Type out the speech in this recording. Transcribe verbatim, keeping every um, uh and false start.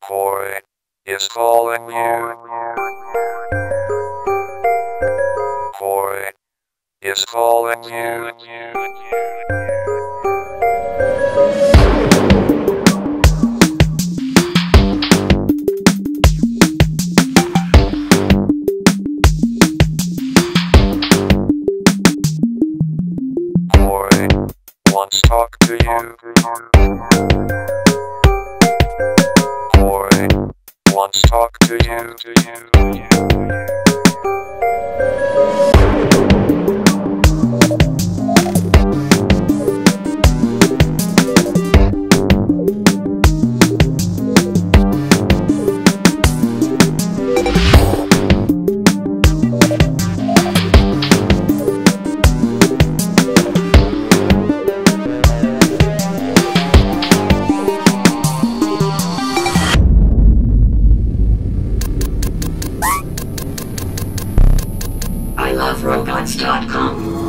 Boy is calling you. Boy is calling you. Boy wants talk to you. Boy wants talk to you. I love robots dot com.